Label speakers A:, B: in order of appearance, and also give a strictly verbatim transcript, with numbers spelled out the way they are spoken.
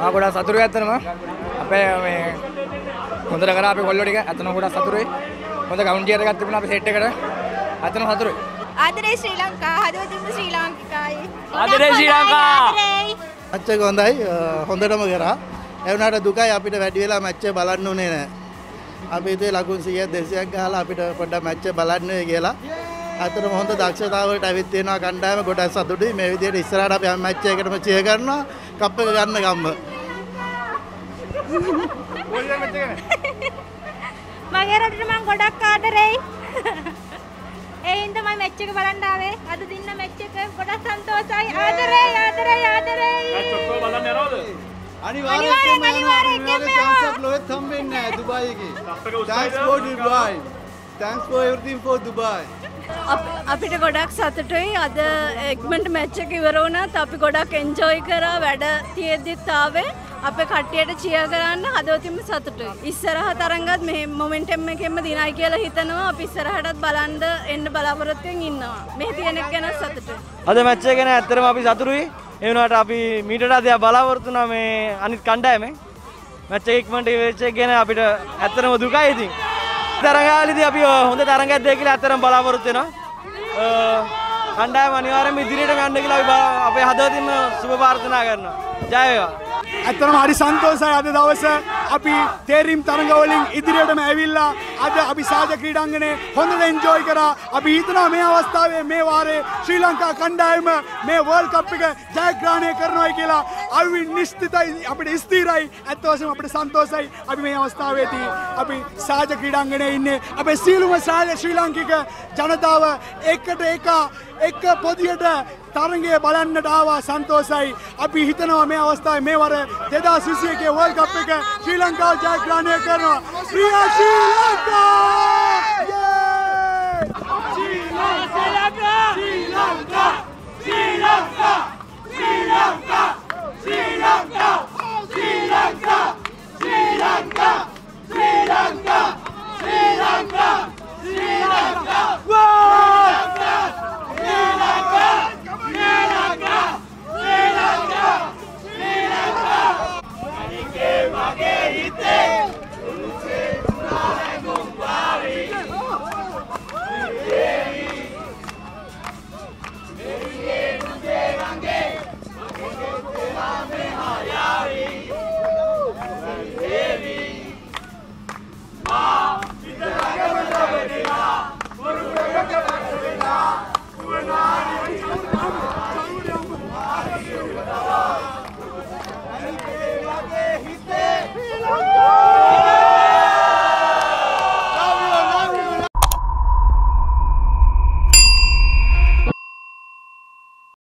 A: ආ ගොඩක් සතුටුයි ඇත්තටම. අපේ මේ හොඳට කරා අපේ කොල්ලෝ ටික ඇත්තටම ගොඩක් සතුටුයි. හොඳ කවුන්ටියර් එකක් තිබුණා අපේ සෙට් එකට. ඇත්තටම සතුටුයි.
B: ආදරේ ශ්‍රී ලංකා හදවතින්ම ශ්‍රී ලාංකිකයි.
A: ආදරේ ශ්‍රී ලංකා.
C: මැච් එක හොඳයි හොඳටම කරා. ඒ වුණාට දුකයි අපිට වැඩි වෙලා මැච් එක බලන්න උනේ නැහැ. අපි හිතුවේ ලකුණු සීයක් දෙසීයක් ගහලා අපිට පොඩ්ඩක් මැච් එක බලන්න වෙයි කියලා. අතරම හොඳ දක්ෂතාවයකට ඇවිත් තියෙනවා කණ්ඩායම ගොඩක් සතුටුයි. මේ විදිහට ඉස්සරහට අපි හැම මැච් එකකටම චියර් කරනවා. කප් එක ගන්න ගම්ම.
B: මගේ රටට මම ගොඩක් ආදරෙයි. ඒ හින්දා මම මැච් එක බලන්න ආවේ. අද දින්න මැච් එක ගොඩක් සන්තෝෂයි. ආදරෙයි ආදරෙයි ආදරෙයි.
D: මැච් ඔක්කොම බලන්න යනවද?
B: අනිවාර්යෙන් අනිවාර්යෙන්
E: chance ලොවෙත් හම්බෙන්නේ නැහැ දුබායි එකේ. Thanks for Dubai. Thanks for everything for Dubai.
F: අපිට ගොඩක් සතුටුයි අද එක්මන්ට් මැච් එක ඉවර වුණාත් අපි ගොඩක් එන්ජොයි කරා වැඩ තියෙද්දිත් ආවේ අපේ කට්ටියට චියර් කරන්න හදවතින්ම සතුටුයි. ඉස්සරහ තරංගත් මේ මොමන්ටම් එකෙන්ම දිනයි කියලා හිතනවා. අපි ඉස්සරහටත් බලන්න එන්න බලාපොරොත්තුෙන් ඉන්නවා. මේ තියෙන එක ගැන සතුටුයි.
A: අද මැච් එක ගැන ඇත්තටම අපි සතුටුයි. ඒ වුණාට අපි මීටට අධ්‍යා බලාපොරොත්තු වුණා මේ අනිත් කණ්ඩායමේ මැච් එක ඉක්මනට ඉවෙච්ච එක ගැන අපිට ඇත්තටම දුකයි ඉතින්. තරඟාවලිදී අපි හොඳ තරඟයක් දෙයි කියලා ඇත්තටම බලාපොරොත්තු වෙනවා. කණ්ඩායම අනිවාර්යෙන්ම ඉදිරියට යන්න කියලා අපි අපේ හදවතින්ම සුබ ප්‍රාර්ථනා කරනවා. ජය වේවා.
G: ඇත්තටම හරි සන්තෝෂයි අද දවසේ අපි තේරීම් තරඟ වලින් ඉදිරියටම ඇවිල්ලා අද අපි සාජ ක්‍රීඩාංගණේ හොඳට එන්ජොයි කරා. අපි හිතනවා මේ අවස්ථාවේ මේ වාරේ ශ්‍රී ලංකා කණ්ඩායම මේ වර්ල්ඩ් කප් එක ජයග්‍රහණය කරනවායි කියලා අපි නිශ්චිතයි අපිට ස්ථිරයි. ඇත්ත වශයෙන්ම අපිට සන්තෝෂයි. අපි මේ අවස්ථාවේදී අපි සාජ ක්‍රීඩාංගණේ ඉන්නේ අපේ සියලුම සාජ ශ්‍රී ලාංකික ජනතාව එකට එක එක පොදියට තරඟය බලන්නට ආවා සන්තෝෂයි. අපි හිතනවා මේ අවස්ථාවේ මේ වර දෙදාස් විසි එකේ වර්ල්ඩ් කප් එක ශ්‍රී ලංකාව ජයග්‍රහණය කරනවා. ශ්‍රී ශ්‍රී ලංකා! ශ්‍රී ලංකා! ශ්‍රී ලංකා! ශ්‍රී ලංකා! ශ්‍රී ලංකා! ශ්‍රී ලංකා!